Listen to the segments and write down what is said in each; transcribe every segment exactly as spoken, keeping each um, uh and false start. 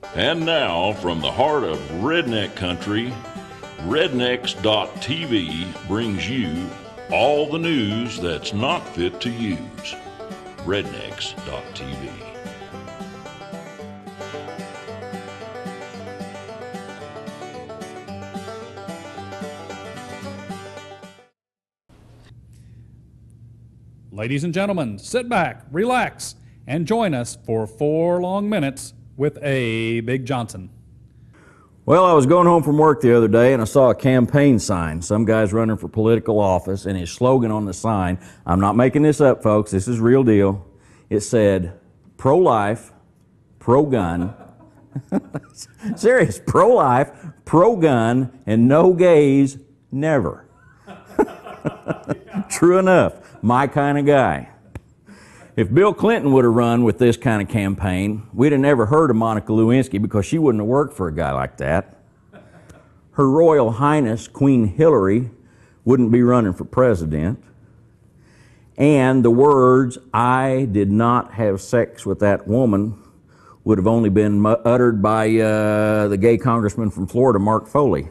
And now, from the heart of redneck country, Rednecks dot T V brings you all the news that's not fit to use. Rednecks dot T V. Ladies and gentlemen, sit back, relax, and join us for four long minutes with A. Big Johnson. Well, I was going home from work the other day and I saw a campaign sign. Some guy's running for political office, and his slogan on the sign, I'm not making this up, folks, this is real deal. It said, pro-life, pro-gun, serious, pro-life, pro-gun, and no gays, never. True enough, my kind of guy. If Bill Clinton would have run with this kind of campaign, we'd have never heard of Monica Lewinsky, because she wouldn't have worked for a guy like that. Her Royal Highness Queen Hillary wouldn't be running for president. And the words, I did not have sex with that woman, would have only been uttered by uh, the gay congressman from Florida, Mark Foley.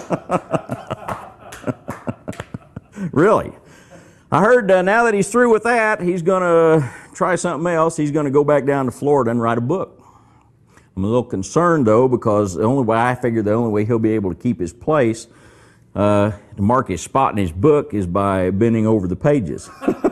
Really. I heard uh, now that he's through with that, he's going to try something else. He's going to go back down to Florida and write a book. I'm a little concerned, though, because the only way I figure the only way he'll be able to keep his place, uh, to mark his spot in his book, is by bending over the pages.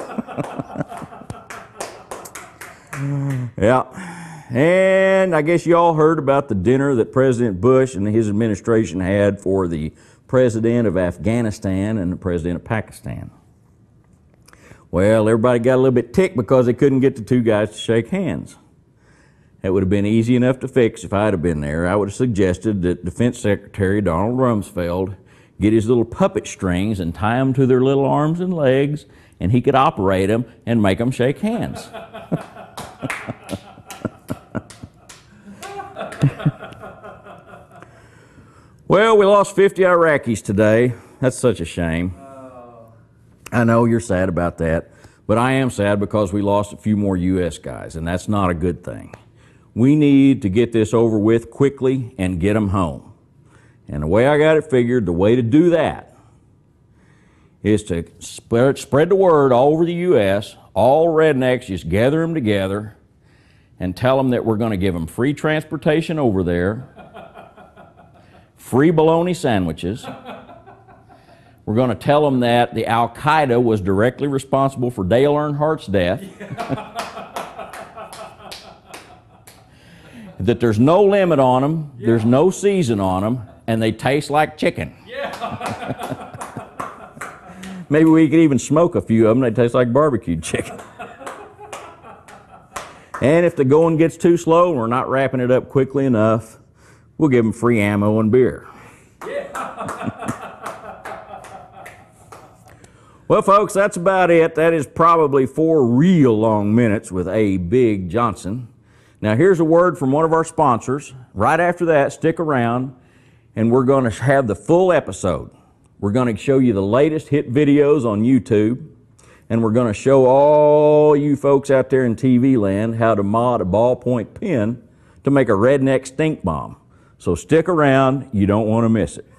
Yeah. And I guess you all heard about the dinner that President Bush and his administration had for the president of Afghanistan and the president of Pakistan. Well, everybody got a little bit ticked because they couldn't get the two guys to shake hands. That would have been easy enough to fix if I'd have been there. I would have suggested that Defense Secretary Donald Rumsfeld get his little puppet strings and tie them to their little arms and legs, and he could operate them and make them shake hands. Well, we lost fifty Iraqis today. That's such a shame. I know you're sad about that, but I am sad because we lost a few more U S guys, and that's not a good thing. We need to get this over with quickly and get them home. And the way I got it figured, the way to do that is to spread, spread the word all over the U S, all rednecks, just gather them together and tell them that we're going to give them free transportation over there, free bologna sandwiches. We're going to tell them that the Al-Qaeda was directly responsible for Dale Earnhardt's death. That there's no limit on them, yeah. There's no season on them, and they taste like chicken. Yeah. Maybe we could even smoke a few of them, they taste like barbecued chicken. And if the going gets too slow and we're not wrapping it up quickly enough, we'll give them free ammo and beer. Yeah. Well, folks, that's about it. That is probably four real long minutes with A. Big Johnson. Now, here's a word from one of our sponsors. Right after that, stick around, and we're going to have the full episode. We're going to show you the latest hit videos on YouTube, and we're going to show all you folks out there in T V land how to mod a ballpoint pen to make a Redneck Stink Bomb. So stick around. You don't want to miss it.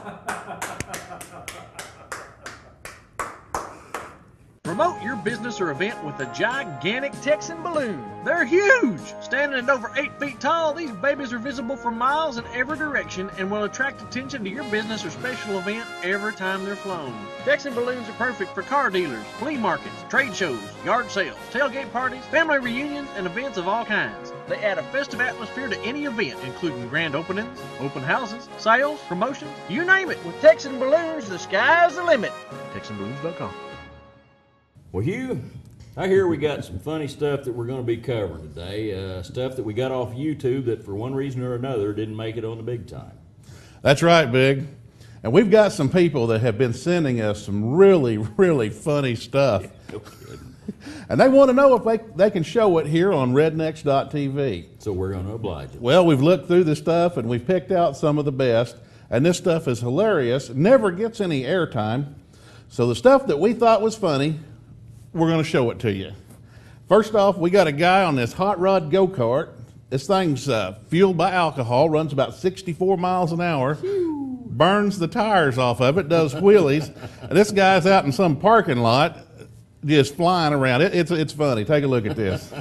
Promote your business or event with a gigantic Texan balloon. They're huge! Standing at over eight feet tall, these babies are visible for miles in every direction and will attract attention to your business or special event every time they're flown. Texan balloons are perfect for car dealers, flea markets, trade shows, yard sales, tailgate parties, family reunions, and events of all kinds. They add a festive atmosphere to any event, including grand openings, open houses, sales, promotions, you name it. With Texan balloons, the sky's the limit. Texan balloons dot com. Well, Hugh, I hear we got some funny stuff that we're going to be covering today. Uh, stuff that we got off YouTube that for one reason or another didn't make it on the big time. That's right, Big. And we've got some people that have been sending us some really, really funny stuff. No kidding. And they want to know if they, they can show it here on Rednecks dot T V. So we're going to oblige them. Well, we've looked through the stuff and we've picked out some of the best. And this stuff is hilarious, never gets any airtime. So the stuff that we thought was funny, we're going to show it to you. First off, we got a guy on this hot rod go-kart, This thing's uh, fueled by alcohol, runs about sixty-four miles an hour, burns the tires off of it, does wheelies. And this guy's out in some parking lot just flying around. It, it's, it's funny. Take a look at this.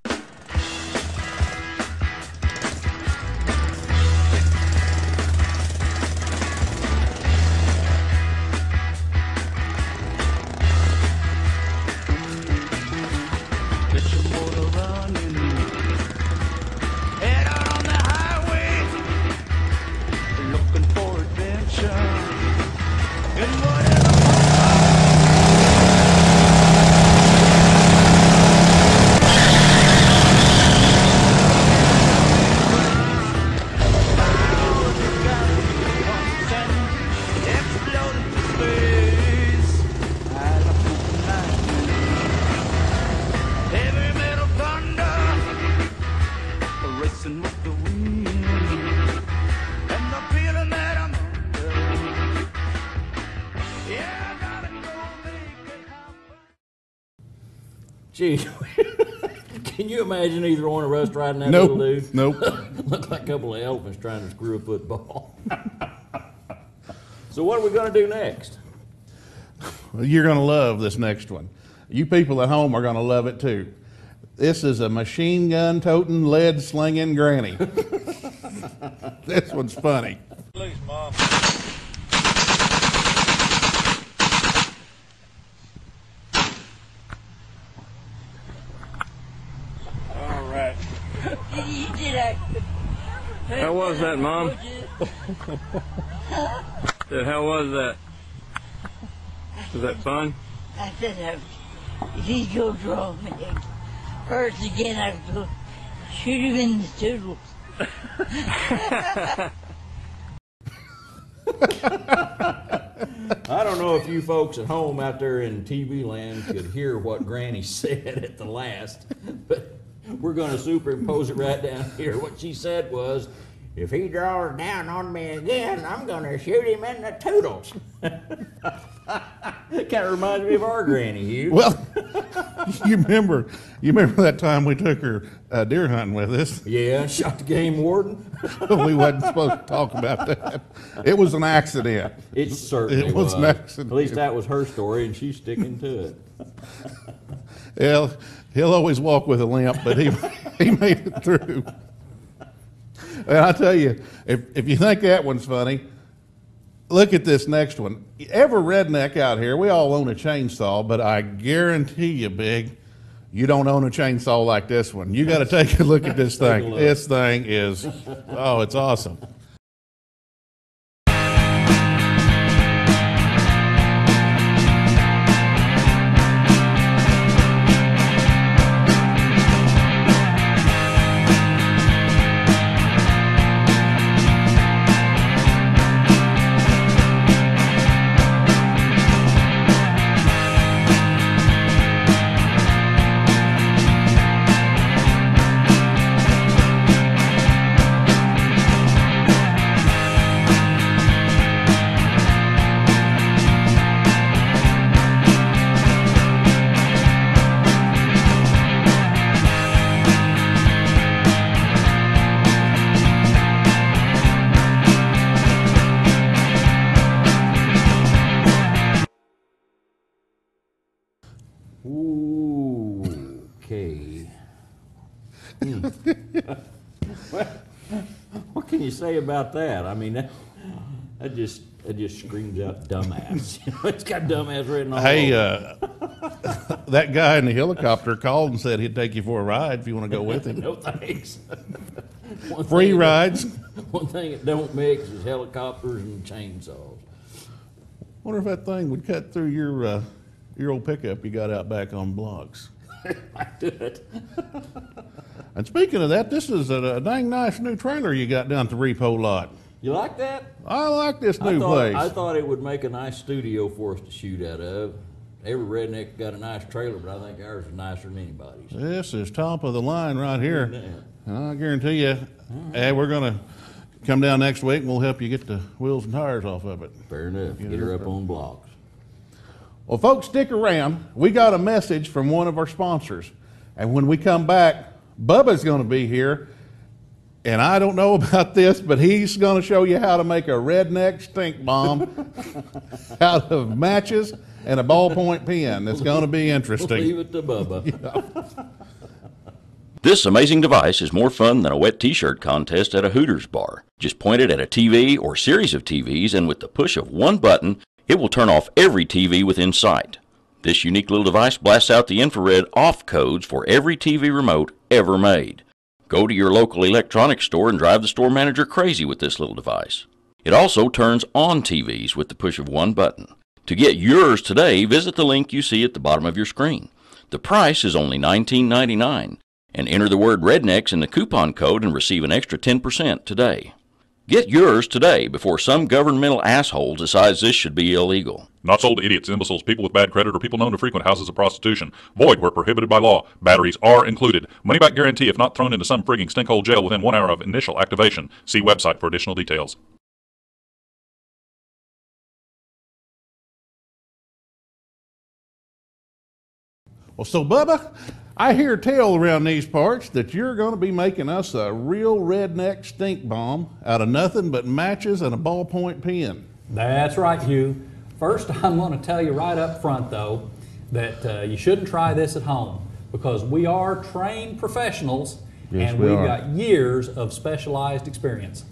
Gee, can you imagine either one of us riding that Nope. little dude? Nope. Look like a couple of elephants trying to screw a football. So what are we going to do next? You're going to love this next one. You people at home are going to love it too. This is a machine gun toting, lead slinging granny. This one's funny. Please, Mom. All right. How was that, Mom? Said, how was that? Was that fun? I said, if he goes wrong, first again, I go shoot him in the toodles. I don't know if you folks at home out there in T V land could hear what Granny said at the last, but we're going to superimpose it right down here. What she said was, if he draws down on me again, I'm going to shoot him in the toodles. It kind of reminds me of our Granny, Hugh. Well, you remember, you remember that time we took her uh, deer hunting with us? Yeah, shot the game warden. We wasn't supposed to talk about that. It was an accident. It certainly It was was. an accident. At least that was her story, and she's sticking to it. He'll, he'll always walk with a limp, but he, he made it through. And I tell you, if, if you think that one's funny, look at this next one. Every redneck out here, we all own a chainsaw, but I guarantee you, Big, you don't own a chainsaw like this one. You got to take a look at this Take a thing. look. This thing is, oh, it's awesome. Ooh, okay. Hmm. Well, what can you say about that? I mean, that, that just that just screams out dumbass. You know, it's got dumbass written all Hey, over. uh, that guy in the helicopter called and said he'd take you for a ride if you want to go with him. No thanks. One Free thing- rides. One thing it don't mix is helicopters and chainsaws. Wonder if that thing would cut through your uh, your old pickup you got out back on blocks. I do it. And speaking of that, this is a, a dang nice new trailer you got down at the repo lot. You like that? I like this I new thought, place. I thought it would make a nice studio for us to shoot out of. Every redneck got a nice trailer, but I think ours is nicer than anybody's. This is top of the line right here. Yeah. And I guarantee you, hey, we're going to come down next week and we'll help you get the wheels and tires off of it. Fair enough. Get her up on blocks. Well, folks, stick around. We got a message from one of our sponsors. And when we come back, Bubba's going to be here, And I don't know about this, but he's going to show you how to make a redneck stink bomb out of matches and a ballpoint pen. It's going to be interesting. Leave it to Bubba. This amazing device is more fun than a wet t-shirt contest at a Hooters bar. Just point it at a T V or series of T Vs, and with the push of one button, it will turn off every T V within sight. This unique little device blasts out the infrared off codes for every T V remote ever made. Go to your local electronics store and drive the store manager crazy with this little device. It also turns on T Vs with the push of one button. To get yours today, visit the link you see at the bottom of your screen. The price is only nineteen ninety-nine, and enter the word Rednecks in the coupon code and receive an extra ten percent today. Get yours today before some governmental asshole decides this should be illegal. Not sold to idiots, imbeciles, people with bad credit, or people known to frequent houses of prostitution. Void where prohibited by law. Batteries are included. Money-back guarantee if not thrown into some frigging stinkhole jail within one hour of initial activation. See website for additional details. Well, so Bubba, I hear tell around these parts that you're going to be making us a real redneck stink bomb out of nothing but matches and a ballpoint pen. That's right, Hugh. First, I'm going to tell you right up front, though, that uh, you shouldn't try this at home because we are trained professionals Yes, and we we've are. got years of specialized experience.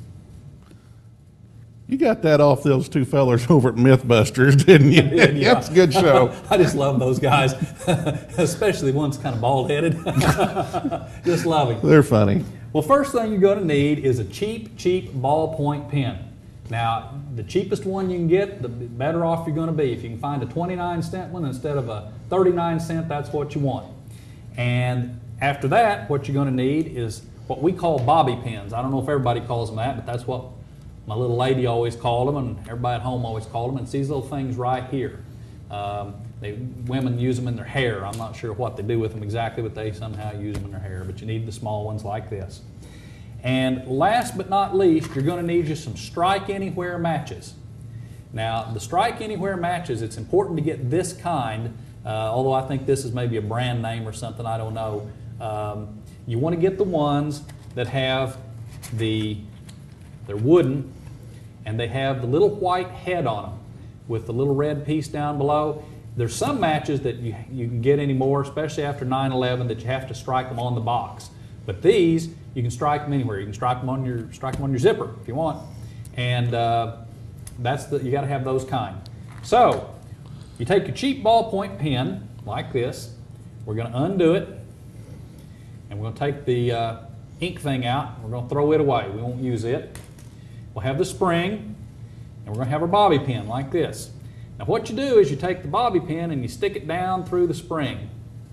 You got that off those two fellers over at Mythbusters, didn't you? Yeah, yeah. That's a good show. I just love those guys, especially one's kind of bald-headed. Just love him. They're funny. Well, first thing you're going to need is a cheap, cheap ballpoint pen. Now, the cheapest one you can get, the better off you're going to be. If you can find a twenty-nine cent one instead of a thirty-nine cent, that's what you want. And after that, what you're going to need is what we call bobby pins. I don't know if everybody calls them that, but that's what my little lady always called them, and everybody at home always called them. It's these little things right here. Um, they, women use them in their hair. I'm not sure what they do with them exactly, but they somehow use them in their hair. But you need the small ones like this. And last but not least, you're going to need you some Strike Anywhere matches. Now, the Strike Anywhere matches, it's important to get this kind, uh, although I think this is maybe a brand name or something, I don't know. Um, you want to get the ones that have the, they're wooden, and they have the little white head on them with the little red piece down below. There's some matches that you, you can get anymore, especially after nine eleven, that you have to strike them on the box. But these, you can strike them anywhere. You can strike them on your, strike them on your zipper if you want. And uh, that's the, you got to have those kind. So, you take your cheap ballpoint pen, like this. We're going to undo it. And we're going to take the uh, ink thing out. We're going to throw it away. We won't use it. We'll have the spring, and we're going to have our bobby pin like this. Now what you do is you take the bobby pin and you stick it down through the spring.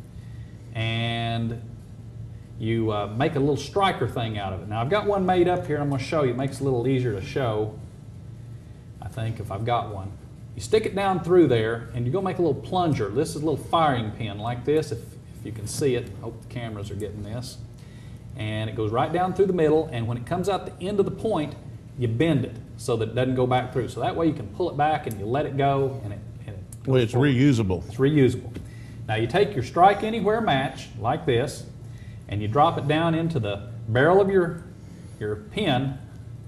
And you uh, make a little striker thing out of it. Now I've got one made up here, and I'm going to show you. It makes it a little easier to show, I think, if I've got one. You stick it down through there, and you're going to make a little plunger. This is a little firing pin like this, if, if you can see it. I hope the cameras are getting this. And it goes right down through the middle, and when it comes out the end of the point, you bend it so that it doesn't go back through. So that way you can pull it back and you let it go, and it, and it goes Well, it's forward. reusable. It's reusable. Now you take your Strike Anywhere match like this, and you drop it down into the barrel of your, your pen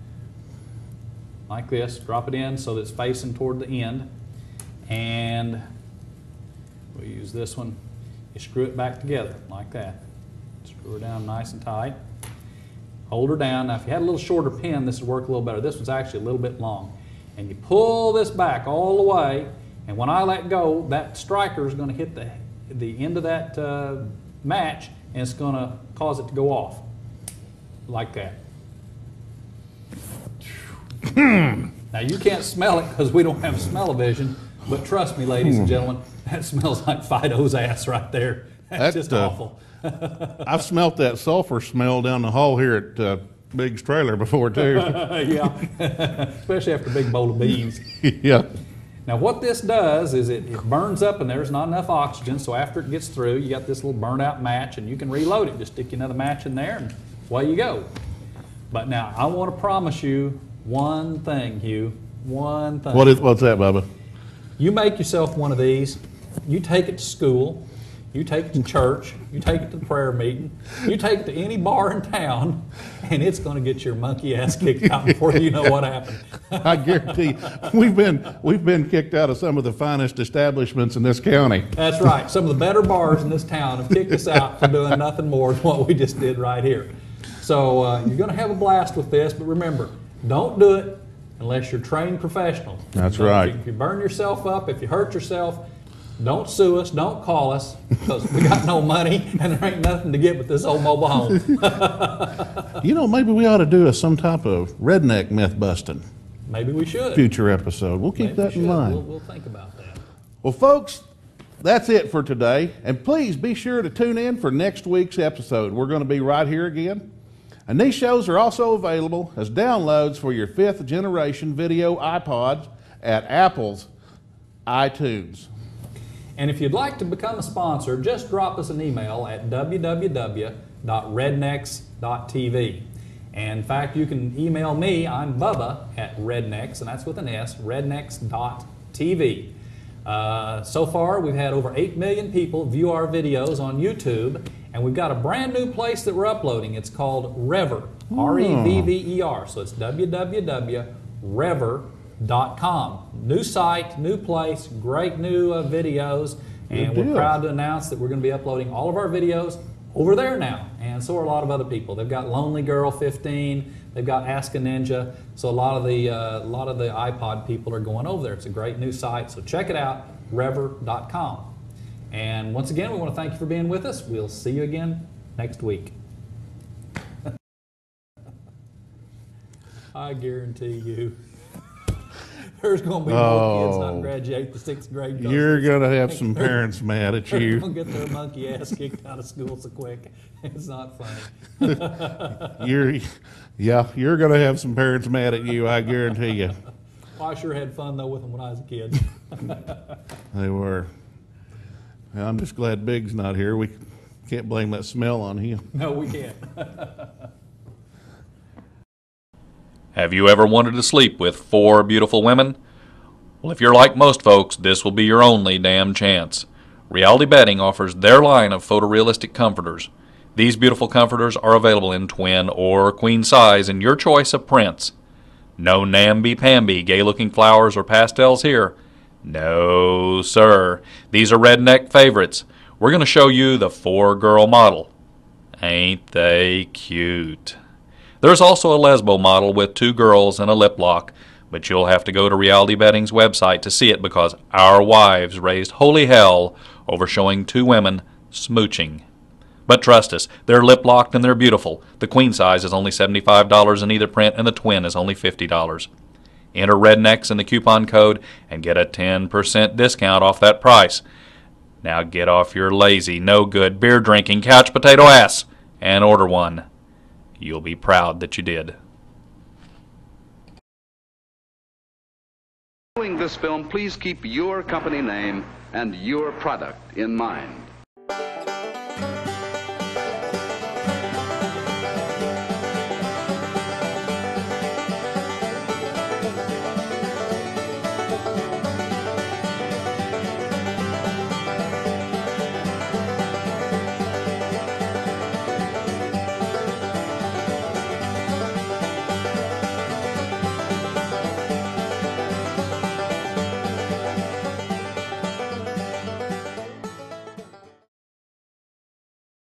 like this. Drop it in so that it's facing toward the end. And we'll use this one. You screw it back together like that. Screw her down nice and tight. Hold her down. Now if you had a little shorter pen, this would work a little better. This one's actually a little bit long. And you pull this back all the way, and when I let go, that striker is going to hit the, the end of that uh, match, and it's going to cause it to go off like that. Now you can't smell it because we don't have smell-o-vision, but trust me, ladies and gentlemen, that smells like Fido's ass right there. That's That's, just uh, awful. I've smelt that sulfur smell down the hall here at uh, Big's trailer before too. Yeah, especially after a big bowl of beans. Yeah. Now what this does is it, it burns up, and there's not enough oxygen, so after it gets through, you got this little burnt out match, and you can reload it. Just stick another match in there, and away you go. But now I want to promise you one thing, Hugh. One thing. What is what's that, Bubba? You make yourself one of these, you take it to school, You take it to church, you take it to the prayer meeting, you take it to any bar in town, and it's going to get your monkey ass kicked out before you know what happened. I guarantee we've been we've been kicked out of some of the finest establishments in this county. That's right. Some of the better bars in this town have kicked us out for doing nothing more than what we just did right here. So uh, you're going to have a blast with this, but remember, don't do it unless you're trained professional. That's If you- right. If you burn yourself up, if you hurt yourself, don't sue us, don't call us, because we got no money and there ain't nothing to get but this old mobile home. You know, maybe we ought to do a, some type of redneck myth busting Maybe we should. future episode. We'll keep Maybe that we in should. mind. We'll, we'll think about that. Well, folks, that's it for today. And please be sure to tune in for next week's episode. We're going to be right here again. And these shows are also available as downloads for your fifth generation video iPods at Apple's iTunes. And if you'd like to become a sponsor, just drop us an email at w w w dot rednecks dot t v. And in fact, you can email me, I'm Bubba, at Rednecks, and that's with an S, rednecks dot t v. Uh, so far, we've had over eight million people view our videos on YouTube, and we've got a brand new place that we're uploading. It's called Rever, R E V V E R. So it's w w w dot rever dot com. New site, new place, great new uh, videos, and Good we're deal. proud to announce that we're going to be uploading all of our videos over there now, and so are a lot of other people. They've got Lonely Girl fifteen, they've got Ask a Ninja, so a lot of the uh, a lot of the iPod people are going over there. It's a great new site, so check it out, rever dot com. And once again, we want to thank you for being with us. We'll see you again next week. I guarantee you, there's going to be more kids not Oh. graduate the sixth grade. 'cause You're they're- going to have some parents mad at They're you. going to get their monkey ass kicked out of school so quick. It's not funny. You're, yeah, you're going to have some parents mad at you, I guarantee you. Well, I sure had fun, though, with them when I was a kid. They were. Well, I'm just glad Big's not here. We can't blame that smell on him. No, we can't. Have you ever wanted to sleep with four beautiful women? Well, if you're like most folks, this will be your only damn chance. Reality Bedding offers their line of photorealistic comforters. These beautiful comforters are available in twin or queen size in your choice of prints. No namby-pamby, gay-looking flowers or pastels here. No, sir. These are redneck favorites. We're going to show you the four-girl model. Ain't they cute? There's also a lesbo model with two girls and a lip lock, but you'll have to go to Reality Bedding's website to see it because our wives raised holy hell over showing two women smooching. But trust us, they're lip locked and they're beautiful. The queen size is only seventy-five dollars in either print and the twin is only fifty dollars. Enter Rednecks in the coupon code and get a ten percent discount off that price. Now get off your lazy, no good, beer drinking, couch potato ass and order one. You'll be proud that you did. Viewing this film, please keep your company name and your product in mind.